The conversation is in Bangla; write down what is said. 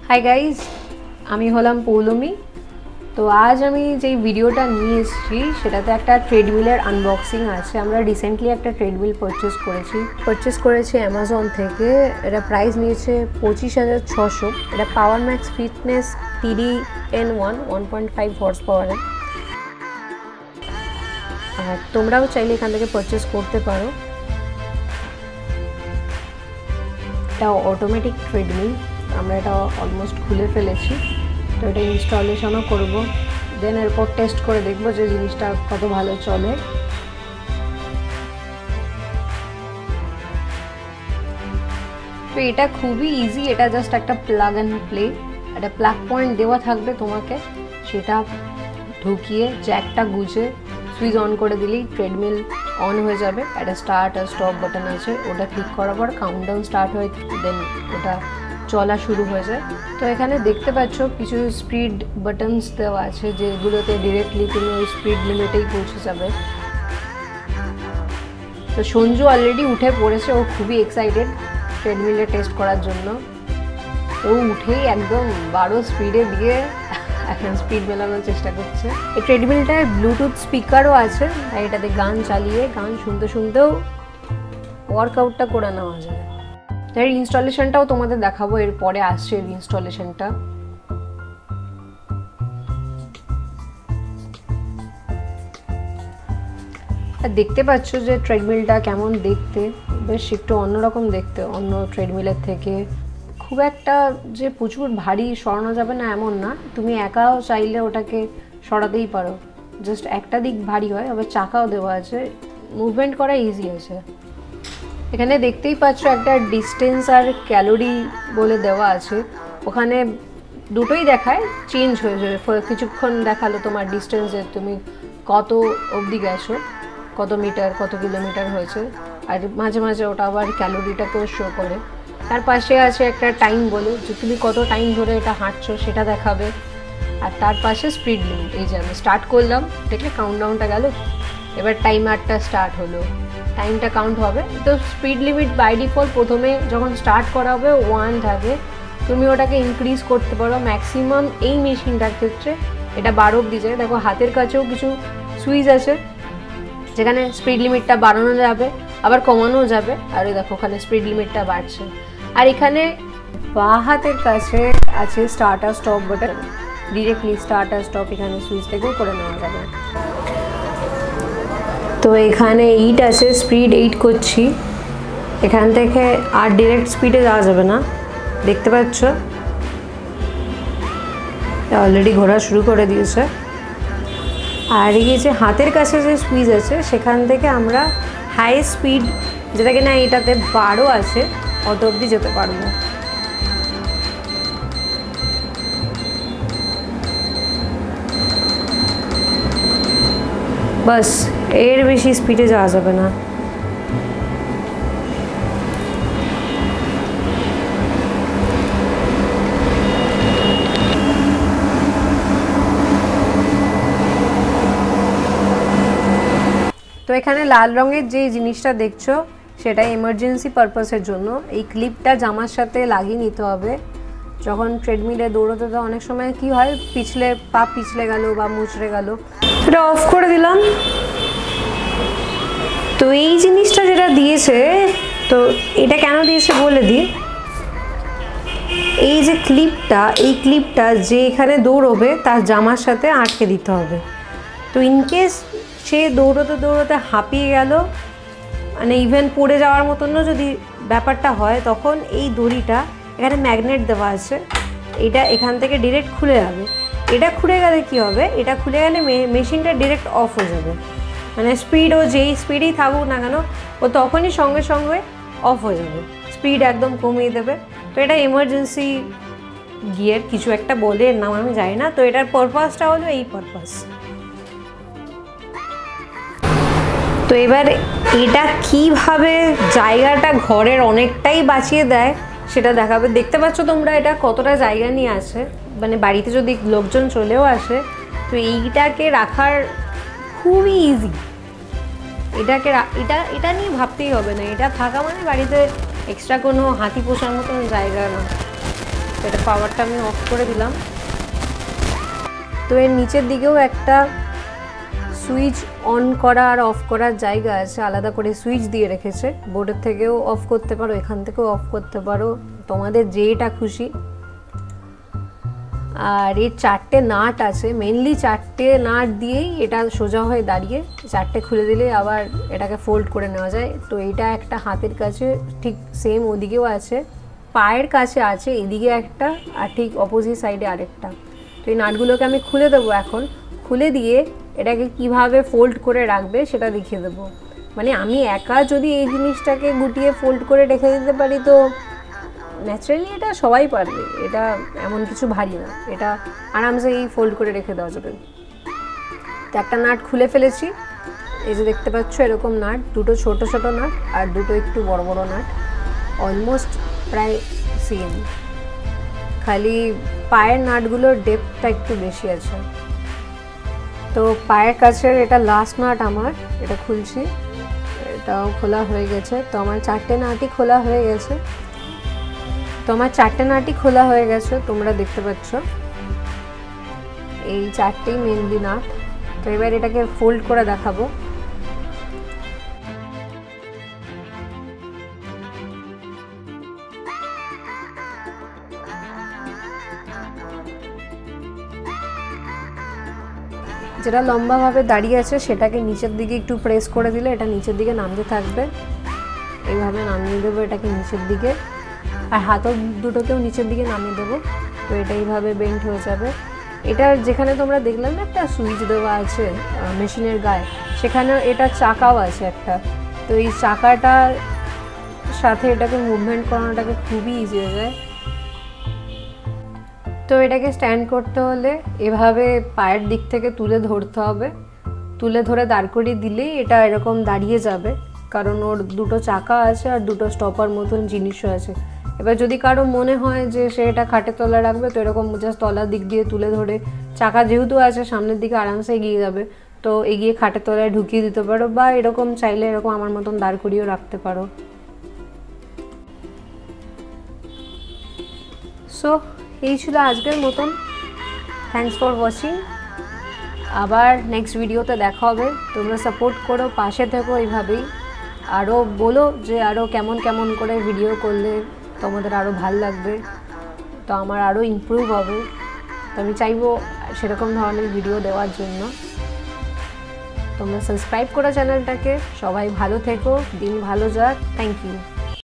हाई गाइज আমি হলাম পৌলমি। তো আজ আমি যে ভিডিওটা নিয়ে এসেছি সেটাতে একটা ট্রেডমিলের আনবক্সিং আছে। আমরা রিসেন্টলি একটা ট্রেডমিল পারচেস করেছি অ্যামাজন থেকে। এটা প্রাইস নিয়েছে 25,600। এটা পাওয়ার ম্যাক্স ফিটনেস TDN1 1.5 হর্স পাওয়ারে। আর তোমরাও চাইলে এখান থেকে পারচেস করতে পারো। এটা অটোমেটিক ট্রেডমিল। আমরা এটা অলমোস্ট খুলে ফেলেছি, তো এটা ইনস্টলেশনও করব, দেন এরপর টেস্ট করে দেখব যে জিনিসটা কত ভালো চলে। তো এটা খুবই ইজি, এটা জাস্ট একটা প্লাগ অ্যান্ড প্লে। একটা প্লাগ পয়েন্ট দেওয়া থাকবে তোমাকে, সেটা ঢুকিয়ে জ্যাকটা গুজে সুইচ অন করে দিলেই ট্রেডমিল অন হয়ে যাবে। একটা স্টার্ট আর স্টপ বাটন আছে, ওটা ক্লিক করার পর কাউন্টডাউন স্টার্ট হয়, দেন ওটা চলা শুরু হয়ে যায়। তো এখানে দেখতে পাচ্ছ কিছু স্পিড বাটনস দেওয়া আছে, যেগুলোতে ডিরেক্টলি তুমি ওই স্পিড লিমিটেই পৌঁছে যাবে। তো সঞ্জু অলরেডি উঠে পড়েছে, ও খুবই এক্সাইটেড ট্রেডমিলে টেস্ট করার জন্য। তো উঠেই একদম 12 স্পিডে দিয়ে এখন স্পিড মেলানোর চেষ্টা করছে। এই ট্রেডমিলটায় ব্লুটুথ স্পিকারও আছে, তাই এটাতে গান চালিয়ে গান শুনতে শুনতেও ওয়ার্কআউটটা করে নেওয়া যায়। এর ইনস্টলেশনটাও তোমাদের দেখাবো, এর পরে আসছে এর ইনস্টলেশনটা। আর দেখতে পাচ্ছ যে ট্রেডমিলটা কেমন দেখতে, বেশ একটু অন্যরকম দেখতে অন্য ট্রেডমিলের থেকে। খুব একটা যে প্রচুর ভারী সরানো যাবে না এমন না, তুমি একাও চাইলে ওটাকে সরাতেই পারো। জাস্ট একটা দিক ভারী হয়, আবার চাকাও দেওয়া আছে, মুভমেন্ট করা ইজি আছে। এখানে দেখতেই পাচ্ছ একটা ডিস্টেন্স আর ক্যালোরি বলে দেওয়া আছে। ওখানে দুটোই দেখায়, চেঞ্জ হয়ে যাবে। কিছুক্ষণ দেখালো তোমার ডিস্টেন্সে তুমি কত অবধি গেছো, কত মিটার কত কিলোমিটার হয়েছে, আর মাঝে মাঝে ওটা আবার ক্যালোরিটাকেও শো করে। তার পাশে আছে একটা টাইম বলে, যে তুমি কত টাইম ধরে এটা হাঁটছো সেটা দেখাবে। আর তার পাশে স্পিড লিমিট। এই যে আমি স্টার্ট করলাম, দেখলে কাউন্টডাউনটা গেল, এবার টাইমারটা স্টার্ট হলো, টাইমটা কাউন্ট হবে। তো স্পিড লিমিট বাই ডিফল্ট প্রথমে যখন স্টার্ট করা হবে 1 থাকে, তুমি ওটাকে ইনক্রিজ করতে পারো ম্যাক্সিমাম। এই মেশিনটার ক্ষেত্রে এটা 12 অবধি যায়। দেখো হাতের কাছেও কিছু সুইচ আছে যেখানে স্পিড লিমিটটা বাড়ানো যাবে আবার কমানো যাবে। আর দেখো ওখানে স্পিড লিমিটটা বাড়ছে। আর এখানে বাঁ হাতের কাছে আছে স্টার্ট আর স্টপ বাটন, ডিরেক্টলি স্টার্ট আর স্টপ এখানে সুইচ থেকেও করে নেওয়া যাবে। তো এখানে 8 আছে, স্পিড 8 করছি। এখান থেকে আর ডিরেক্ট স্পিডে যাওয়া যাবে না, দেখতে পাচ্ছ অলরেডি ঘোরা শুরু করে দিয়েছে। আর এই যে হাতের কাছে যে সুইচ আছে সেখান থেকে আমরা হাই স্পিড, যেটা কিনা এটাতে 12 আছে, অত অবধি যেতে পারবো। বাস, এর বেশি স্পিডে যাওয়া যাবে না। তো এখানে লাল রঙের যে জিনিসটা দেখছো সেটা এমার্জেন্সি পারপাসের জন্য। এই ক্লিপটা জামার সাথে লাগিয়ে নিতে হবে। যখন ট্রেডমিলে দৌড়োতে তো অনেক সময় কি হয়, পা পিছলে গেল বা মুচড়ে গেল, সেটা অফ করে দিলাম। তো এই জিনিসটা যেটা দিয়েছে, তো এটা কেন দিয়েছে বলে দিই। এই যে ক্লিপটা, এই ক্লিপটা যে এখানে দৌড়বে তার জামার সাথে আটকে দিতে হবে। তো ইনকেস সে দৌড়োতে দৌড়োতে হাঁপিয়ে গেল, মানে ইভেন পড়ে যাওয়ার মতনও যদি ব্যাপারটা হয়, তখন এই দড়িটা, এখানে ম্যাগনেট দেওয়া আছে, এটা এখান থেকে ডিরেক্ট খুলে যাবে। এটা খুলে গেলে কি হবে, এটা খুলে গেলে মেশিনটা ডিরেক্ট অফ হয়ে যাবে। মানে স্পিড ও যেই স্পিডেই থাকুক না কেন, ও তখনই সঙ্গে সঙ্গে অফ হয়ে যাবে, স্পিড একদম কমিয়ে দেবে। তো এটা এমার্জেন্সি গিয়ার কিছু একটা বলে, এর নাম আমি জানি না। তো এটার পারপাসটা হলো এই পারপাস। তো এবার এটা কিভাবে জায়গাটা ঘরের অনেকটাই বাঁচিয়ে দেয় সেটা দেখাবে। দেখতে পাচ্ছ তোমরা এটা কতটা জায়গা নিয়ে আছে, মানে বাড়িতে যদি লোকজন চলেও আসে তো এইটাকে রাখার খুবই ইজি। এটা নিয়ে ভাবতেই হবে না, এটা থাকা মানে বাড়িতে এক্সট্রা কোনো হাতি পোষার মতন জায়গা না। এটা পাওয়ারটা আমি অফ করে দিলাম। তো এর নিচের দিকেও একটা সুইচ অন করা আর অফ করার জায়গা আছে, আলাদা করে সুইচ দিয়ে রেখেছে। বোর্ডের থেকেও অফ করতে পারো, এখান থেকেও অফ করতে পারো, তোমাদের যেটা খুশি। আর এর 4টে নাট আছে, মেনলি 4টে নাট দিয়েই এটা সোজা হয়ে দাঁড়িয়ে, 4টে খুলে দিলে আবার এটাকে ফোল্ড করে নেওয়া যায়। তো এটা একটা হাতের কাছে, ঠিক সেম ওদিকেও আছে, পায়ের কাছে আছে এদিকে একটা, আর ঠিক অপোজিট সাইডে আরেকটা। তো এই নাটগুলোকে আমি খুলে দেবো এখন, খুলে দিয়ে এটাকে কিভাবে ফোল্ড করে রাখবে সেটা দেখিয়ে দেবো। মানে আমি একা যদি এই জিনিসটাকে গুটিয়ে ফোল্ড করে রেখে দিতে পারি তো ন্যাচারালি এটা সবাই পারবে, এটা এমন কিছু ভারী না, এটা আরামসে এই ফোল্ড করে রেখে দেওয়া যাবে। তো একটা নাট খুলে ফেলেছি, এই যে দেখতে পাচ্ছ এরকম নাট, দুটো ছোট ছোট নাট আর দুটো একটু বড় বড় নাট, অলমোস্ট প্রায় সেম, খালি পায়ের নাটগুলোর ডেপথটা একটু বেশি আছে। তো পায়ের কাছের এটা লাস্ট নাট আমার, এটা খুলছি, এটাও খোলা হয়ে গেছে। তো আমার 4টে নাটই খোলা হয়ে গেছে, তোমরা দেখতে পাচ্ছ এই 4টেই মেনলি নাট। তো এবার এটাকে ফোল্ড করে দেখাবো। যেটা লম্বাভাবে দাঁড়িয়ে আছে সেটাকে নিচের দিকে একটু প্রেস করে দিলে এটা নিচের দিকে নামতে থাকবে, এইভাবে নামিয়ে দেবো এটাকে নিচের দিকে, আর হাতও দুটোকেও নিচের দিকে নামিয়ে দেবো। তো এটা এইভাবে বেন্ড হয়ে যাবে। এটার যেখানে তোমরা দেখলাম না একটা সুইচ দেওয়া আছে মেশিনের গায়ে, সেখানে এটা চাকাও আছে একটা। তো এই চাকাটার সাথে এটাকে মুভমেন্ট করানোটাকে খুবই ইজি হয়ে যায়। তো এটাকে স্ট্যান্ড করতে হলে এভাবে পায়ের দিক থেকে তুলে ধরতে হবে, তুলে ধরে দাঁড় করিয়ে দিলেই এটা এরকম দাঁড়িয়ে যাবে, কারণ ওর দুটো চাকা আছে আর দুটো স্টপার মতন জিনিসও আছে। এবার যদি কারো মনে হয় যে সে এটা খাটের তলায় রাখবে, তো এরকম জাস্ট তলার দিক দিয়ে তুলে ধরে, চাকা যেহেতু আছে সামনের দিকে আরামসে এগিয়ে যাবে, তো এগিয়ে খাটের তলায় ঢুকিয়ে দিতে পারো, বা এরকম চাইলে এরকম আমার মতন দাঁড় করিয়েও রাখতে পারো। সো এই ছিল আজকের মতন, থ্যাঙ্কস ফর ওয়াচিং। আবার নেক্সট ভিডিওতে দেখা হবে। তোমরা সাপোর্ট করো, পাশে থেকো এইভাবেই, আরও বলো যে আরও কেমন কেমন করে ভিডিও করলে তোমাদের আরও ভাল লাগবে, তো আমার আরও ইমপ্রুভ হবে। তো আমি চাইবো সেরকম ধরনের ভিডিও দেওয়ার জন্য। তোমরা সাবস্ক্রাইব করো চ্যানেলটাকে। সবাই ভালো থেকো, দিন ভালো যাক। Thank you.